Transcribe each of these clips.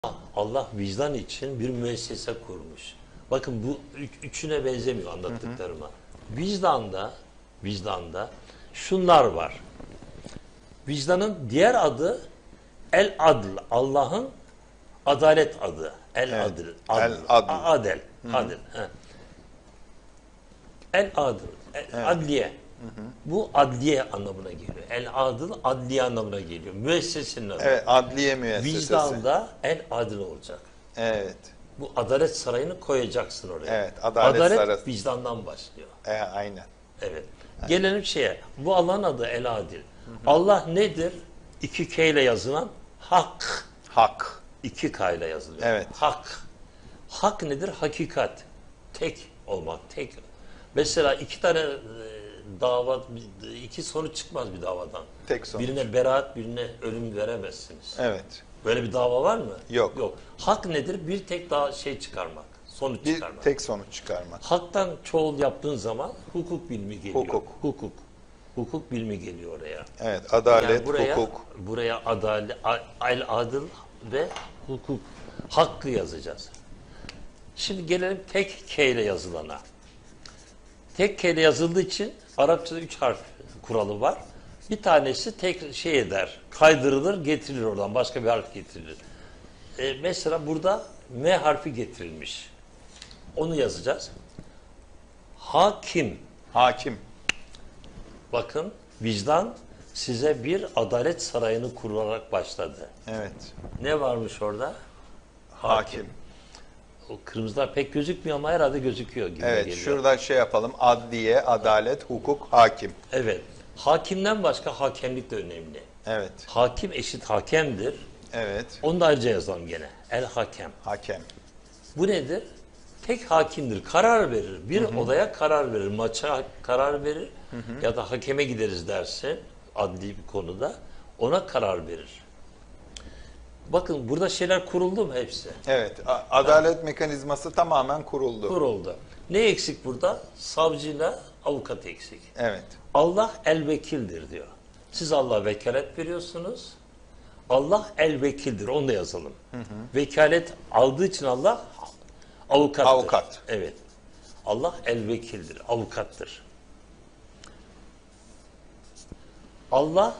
Allah vicdan için bir müessese kurmuş. Bakın bu üçüne benzemiyor anlattıklarıma. Vicdanda şunlar var. Vicdanın diğer adı El Adl. Allah'ın adalet adı. El Adl. Adel. Adil. El Adl. Adliye. Bu adliye anlamına geliyor. El Adıl adliye anlamına geliyor. Müessesenin adı. Evet, adliye müessesesi. Vicdanda el adil olacak. Evet. Bu adalet sarayını koyacaksın oraya. Evet, adalet sarayı. Vicdandan başlıyor. Aynen. Evet. Gelelim şeye. Bu Allah'ın adı el adil. Allah nedir? 2 K ile yazılan hak. Hak. 2 K ile yazılıyor. Evet. Hak. Hak nedir? Hakikat. Tek olmak. Tek. Mesela 2 tane dava, 2 sonuç çıkmaz bir davadan. Tek sonuç. Birine beraat, birine ölüm veremezsiniz. Evet. Böyle bir dava var mı? Yok. Yok. Hak nedir? Bir tek daha şey çıkarmak. Sonuç Bir çıkarmak. tek sonuç çıkarmak. Haktan çoğul yaptığın zaman hukuk bilimi geliyor. Hukuk. Hukuk bilimi geliyor oraya. Evet, adalet, Yani hukuk. Buraya adalet, el adıl ve hukuk. Hakkı yazacağız. Şimdi gelelim tek K ile yazılana. Tek K ile yazıldığı için Arapçada 3 harf kuralı var. Bir tanesi tek şey eder, kaydırılır, getirilir oradan. Başka bir harf getirilir. Mesela burada M harfi getirilmiş. Onu yazacağız. Hakim. Hakim. Bakın vicdan size bir adalet sarayını kurarak başladı. Evet. Ne varmış orada? Hakim. O kırmızılar pek gözükmüyor ama herhalde gözüküyor gibi Evet, geliyor. şurada şey yapalım. Adliye, adalet, hukuk, hakim. Evet. Hakimden başka hakemlik de önemli. Evet. Hakim eşit hakemdir. Evet. Onu da ayrıca yazalım gene. El hakem. Hakem. Bu nedir? Tek hakimdir. Karar verir. Bir olaya karar verir. Maça karar verir. Ya da hakeme gideriz derse adli bir konuda ona karar verir. Bakın burada şeyler kuruldu mu hepsi? Evet. Adalet mekanizması tamamen kuruldu. Kuruldu. Ne eksik burada? Savcıyla avukat eksik. Evet. Allah el vekildir diyor. Siz Allah'a vekalet veriyorsunuz. Allah el vekildir. Onu da yazalım. Vekalet aldığı için Allah avukattır. Avukat. Evet. Allah el vekildir. Avukattır. Allah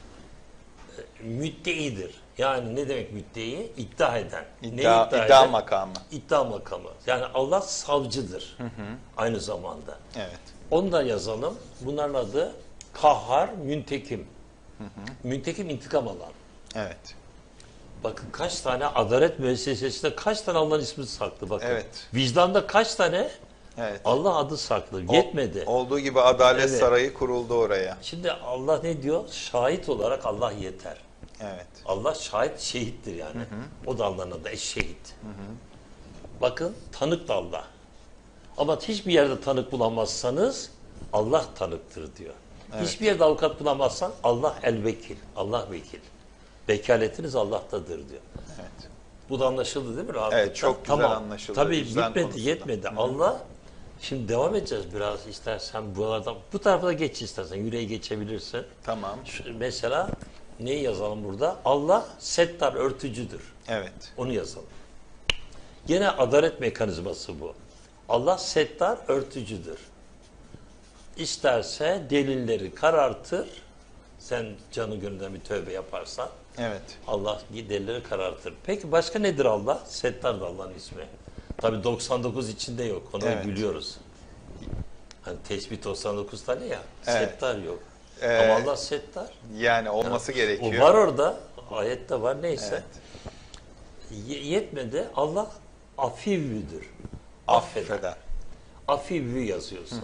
müddeidir. Yani ne demek müddei? İddia eden. İddia eden? makamı. İddia makamı. Yani Allah savcıdır. Aynı zamanda. Evet. Onu da yazalım. Bunların adı kahhar, müntekim. Müntekim intikam alan. Evet. Bakın kaç tane adalet müessesesinde kaç tane Allah'ın ismi saklı bakın. Evet. Vicdanda kaç tane Evet. Allah adı saklı. Yetmedi. Olduğu gibi adalet Evet. sarayı kuruldu oraya. Şimdi Allah ne diyor? Şahit olarak Allah yeter. Evet. Allah şahit şehittir yani. O da Allah'ın adı eşşehit. Bakın tanık da Allah. Ama hiçbir yerde tanık bulamazsanız Allah tanıktır diyor. Evet. Hiçbir yerde avukat bulamazsan Allah el vekil. Allah vekil. Vekaletiniz Allah'tadır diyor. Evet. Bu da anlaşıldı değil mi? Rahatlıkla? Evet, çok güzel anlaşıldı. Tabii Vicdan bitmedi, konusunda. yetmedi. Allah, şimdi devam edeceğiz biraz istersen buralardan. Bu tarafa da geç istersen, yüreği geçebilirsin. Tamam. Mesela neyi yazalım burada? Allah settar, örtücüdür. Evet. Onu yazalım. Gene adalet mekanizması bu. Allah settar, örtücüdür. İsterse delilleri karartır. Sen canı gönülden bir tövbe yaparsan. Evet. Allah delilleri karartır. Peki başka nedir Allah? Settar da Allah'ın ismi. Tabii 99 içinde yok. Onu Evet. biliyoruz. Hani tesbih 99 tane ya. Evet. Settar yok. Ama Allah settar. Yani olması O gerekiyor. var orada. Ayette var neyse. Evet. Yetmedi. Allah afivvüdür. Affeder. Afivvü yazıyorsun.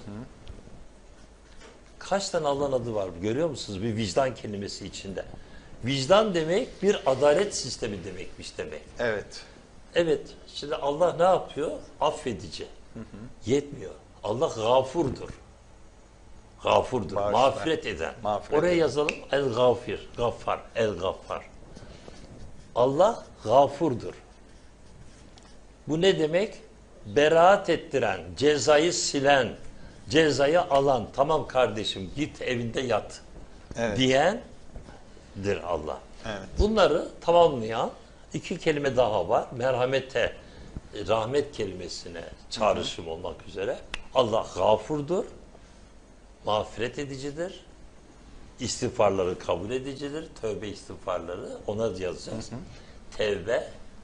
Kaç tane Allah'ın adı var görüyor musunuz? Bir vicdan kelimesi içinde. Vicdan demek bir adalet sistemi demekmiş demek. Evet. Evet. Şimdi Allah ne yapıyor? Affedici. Yetmiyor. Allah gafurdur. Gafurdur. Bağışlar. Mağfiret eden. Mağfiret Oraya eden. yazalım. El-Gafir. Gaffar. El-Gaffar. Allah gafurdur. Bu ne demek? Beraat ettiren, cezayı silen, cezayı alan, tamam kardeşim git evinde yat Evet. diyendir Allah. Evet. Bunları tamamlayan İki kelime daha var. Merhamete, rahmet kelimesine çağrışım olmak üzere. Allah gafurdur, mağfiret edicidir, istiğfarları kabul edicidir, tövbe istiğfarları ona yazacağız. Tevbe,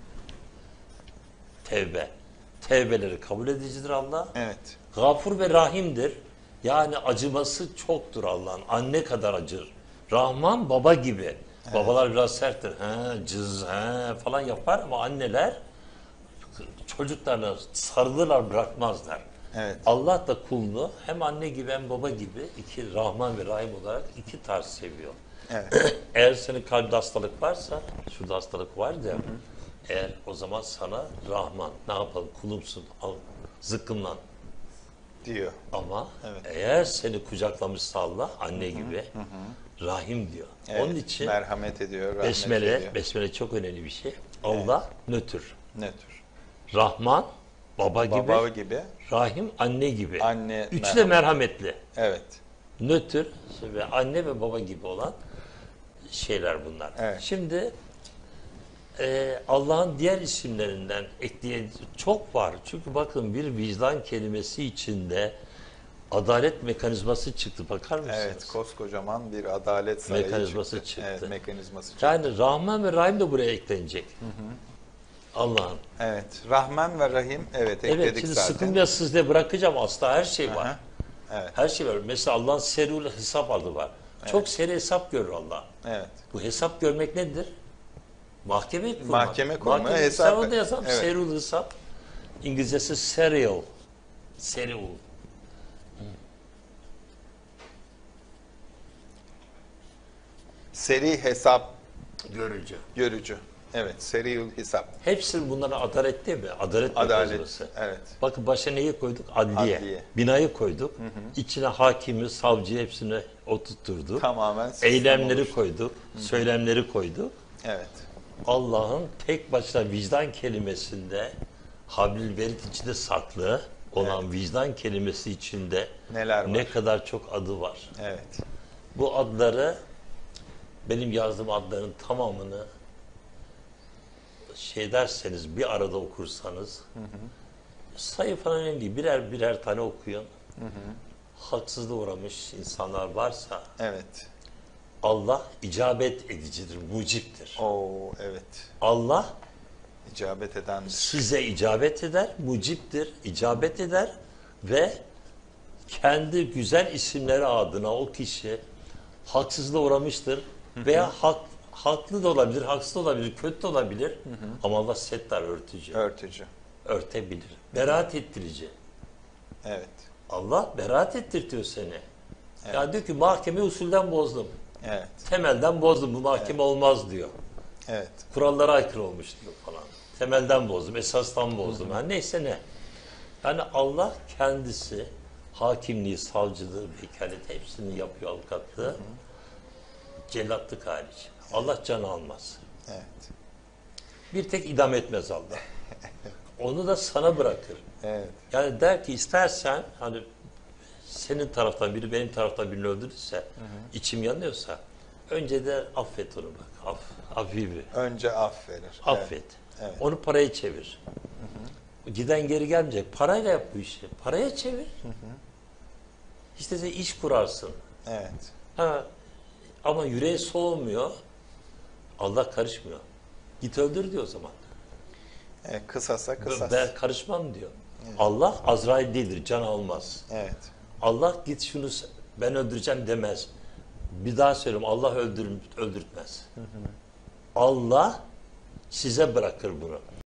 tevbeleri kabul edicidir Allah. Evet. Gafur ve rahimdir. Yani acıması çoktur Allah'ın. Anne kadar acır. Rahman baba gibi. Evet. Babalar biraz serttir. Falan yapar ama anneler çocuklarına sarılırlar, bırakmazlar. Evet. Allah da kulunu hem anne gibi hem baba gibi iki Rahman ve Rahim olarak iki tarz seviyor. Evet. Eğer senin kalbinde hastalık varsa, şurada hastalık var ya, eğer o zaman sana Rahman, ne yapalım kulumsun, al, zıkkımlan Diyor. ama Evet. eğer seni kucaklamışsa Allah anne gibi Rahim diyor. Evet. Onun için merhamet ediyor, rahmet ediyor. besmele çok önemli bir şey. Allah nötr. Nötr. Rahman baba Baba gibi, gibi. Rahim anne gibi. Anne Üçü de merhametli. Evet. Nötr ve anne ve baba gibi olan şeyler bunlar. Evet. Şimdi Allah'ın diğer isimlerinden ekleyen çok var. Çünkü bakın bir vicdan kelimesi içinde adalet mekanizması çıktı. Bakar mısınız? Evet, koskocaman bir adalet sarayı Mekanizması çıktı. Evet, mekanizması çıktı. Yani Rahman ve Rahim de buraya eklenecek. Allah'ın. Evet, Rahman ve Rahim ekledik Evet, şimdi zaten. sıkılmayasınız diye bırakacağım. Aslında her şey var. Aha, evet. Her şey var. Mesela Allah'ın serul hesap adı var. Çok seri hesap görür Allah. Evet. Bu hesap görmek nedir? Mahkeme kurmak. Mahkeme kurma, hesap. Sen orada yazalım. Evet. Serul hesap. İngilizcesi serial. Serial. Seri hesap Görücü. görücü. Evet, seriül hesap. Hepsi bunlara adalet değil mi? Adalet Adalet. mekanizması. Evet. Bakın başa neyi koyduk? Adliye. Adliye. Binayı koyduk. İçine hakimi, savcıyı hepsini oturtturduk. Tamamen sistem Eylemleri oluştu. koyduk. Söylemleri koyduk. Evet. Allah'ın tek başına vicdan kelimesinde Hablil Verit içinde saklı olan vicdan kelimesi içinde Neler var? ne kadar çok adı var. Evet. Bu adları benim yazdığım adların tamamını derseniz bir arada okursanız sayı falan önemli değil. Birer birer tane okuyun. Haksızlığa uğramış insanlar varsa Evet. Allah icabet edicidir, muciptir. Oo, evet. Allah İcabet edendir. size icabet eder, muciptir, icabet eder ve kendi güzel isimleri adına o kişi haksızlığa uğramıştır veya haklı da olabilir, haksız da olabilir, kötü de olabilir ama Allah settar, örtücü, Örtücü. örtebilir. Beraat ettirici. Evet. Allah beraat ettirtiyor seni. Ya diyor ki mahkeme usulden bozdum, Evet. temelden bozdum, bu mahkeme olmaz diyor. Evet. Kurallara aykırı olmuş diyor falan. Temelden bozdum, esastan bozdum. Yani neyse ne. Yani Allah kendisi hakimliği, savcılığı, vekaleti hepsini yapıyor, avukatlığı. Cellatlık hariç. Allah can almaz. Evet. Bir tek idam etmez Allah. Onu da sana bırakır. Evet. Yani der ki istersen hani senin taraftan biri benim taraftan birini öldürürse, içim yanıyorsa önce de affet onu bak. Habibi. Önce af verir. Affet. Evet. Onu paraya çevir. Giden geri gelmeyecek. Parayla yap bu işi. Paraya çevir. İşte sen iş kurarsın. Evet. Ha, ama yüreği soğumuyor. Allah karışmıyor. Git öldür diyor o zaman. Kısasa kısas. Ben karışmam diyor. Allah Azrail değildir. Can almaz. Evet. Allah git şunu ben öldüreceğim demez. Bir daha söylüyorum. Allah öldürtmez. Allah size bırakır bunu.